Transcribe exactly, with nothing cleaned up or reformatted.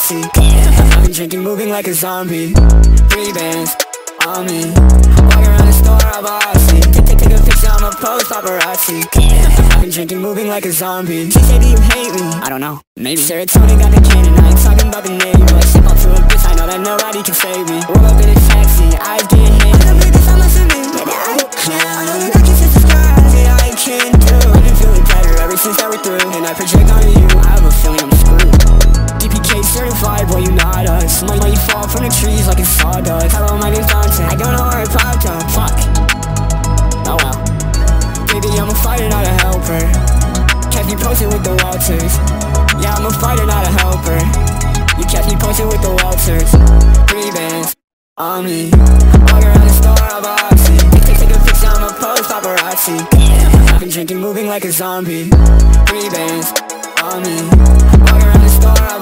paparazzi. I've been drinking, moving like a zombie. Three bands on me. Walk around the store, I'm bossy. Take, take, take a picture, I'ma post paparazzi. I've been drinking, moving like a zombie. She say, do you hate me? I don't know, maybe. Serotonin got the cannon, I ain't talking about the name. Like, step up to a bitch, I know that nobody can save me. Roll up in a taxi, eyes getting hit. I don't think this I'm listening, maybe I can. I know that I can sense the skies, yeah, I can do. I've been feeling better ever since that we're through. And I project onto you, I have a feeling I'm screwed. D P K certified, boy, you not us. Money, money fall from the trees like it's sawdust. Hello, my name's Dante, I don't know where it popped up. Fuck. Oh well. Baby, I'm a fighter, not a helper. Kept me posted with the Walters. Yeah, I'm a fighter, not a helper. You kept me posted with the Walters. Three bands on me. Walk around the store, I'm bossy. Take, take, take a picture, I'ma post paparazzi. I've been drinking, moving like a zombie. Three bands on me. Walk around the store, I'm